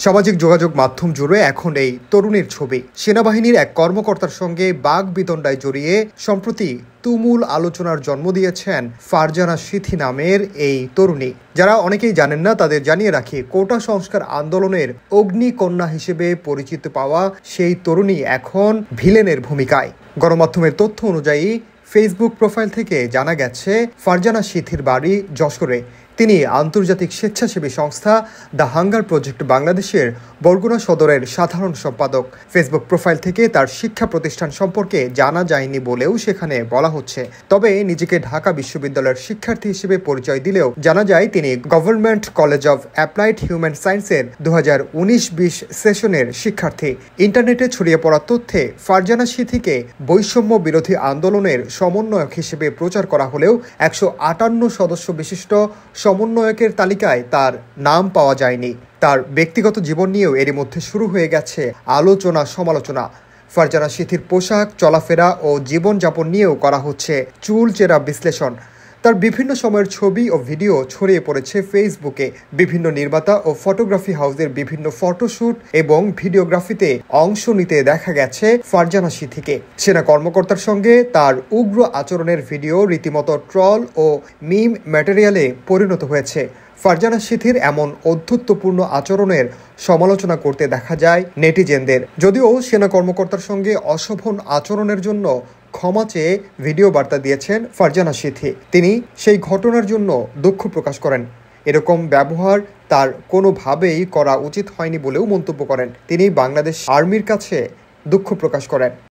সামাজিক যোগাযোগ মাধ্যম জুড়ে এখন এই তরুণীর ছবি। সেনাবাহিনীর এক কর্মকর্তার সঙ্গে বাগবিতণ্ডায় জড়িয়ে সম্প্রতি তুমুল আলোচনার জন্ম দিয়েছেন ফারজানা সিথি নামের এই তরুণী। যারা অনেকেই জানেন না, তাদের জানিয়ে রাখি, কোটা সংস্কার আন্দোলনের অগ্নিকন্যা হিসেবে পরিচিত পাওয়া সেই তরুণী এখন ভিলেনের ভূমিকায়। গণমাধ্যমের তথ্য অনুযায়ী ফেসবুক প্রোফাইল থেকে জানা গেছে, ফারজানা সিথির বাড়ি যশোরে। তিনি আন্তর্জাতিক স্বেচ্ছাসেবী সংস্থা দ্য হাঙ্গার প্রজেক্ট বাংলাদেশের বরগুনা সদরের সাধারণ সম্পাদক। ফেসবুক প্রোফাইল থেকে তার শিক্ষা প্রতিষ্ঠান সম্পর্কে জানা যায়নি বলেও সেখানে বলা হচ্ছে। তবে নিজেকে ঢাকা বিশ্ববিদ্যালয়ের শিক্ষার্থী হিসেবে পরিচয় দিলেও জানা যায় তিনি government college of applied human সায়েন্সের 2019-20 সেশনের শিক্ষার্থী। ইন্টারনেটে ছড়িয়ে পড়া তথ্যে ফারজানা সিথিকে বৈষম্য বিরোধী আন্দোলনের সমন্বয়ক হিসেবে প্রচার করা হলেও 158 সদস্য বিশিষ্ট সমন্বয়কের তালিকায় তার নাম পাওয়া যায়নি। তার ব্যক্তিগত জীবন নিয়েও এরই মধ্যে শুরু হয়ে গেছে আলোচনা সমালোচনা। ফারজানা সিথির পোশাক, চলাফেরা ও জীবনযাপন নিয়েও করা হচ্ছে চুলচেরা বিশ্লেষণ। তার বিভিন্ন সময়ের ছবি ও ভিডিও ছড়িয়ে পড়েছে ফেসবুকে। বিভিন্ন নির্মাতা ও ফটোগ্রাফি হাউসের বিভিন্ন ফটোশ্যুট এবং ভিডিওগ্রাফিতে অংশ নিতে দেখা গেছে ফারজানা সিথিকে। সেনা কর্মকর্তার সঙ্গে তার উগ্র আচরণের ভিডিও রীতিমতো ট্রল ও মিম ম্যাটেরিয়ালে পরিণত হয়েছে। ফারজানা সিথির এমন অধ্যত্বপূর্ণ আচরণের সমালোচনা করতে দেখা যায় নেটিজেনদের। যদিও সেনা কর্মকর্তার সঙ্গে অশোভন আচরণের জন্য ক্ষমা চেয়ে ভিডিও বার্তা দিয়েছেন ফারজানা সিথি। তিনি সেই ঘটনার জন্য দুঃখ প্রকাশ করেন। এরকম ব্যবহার তার কোনোভাবেই করা উচিত হয়নি বলেও মন্তব্য করেন। তিনি বাংলাদেশ আর্মির কাছে দুঃখ প্রকাশ করেন।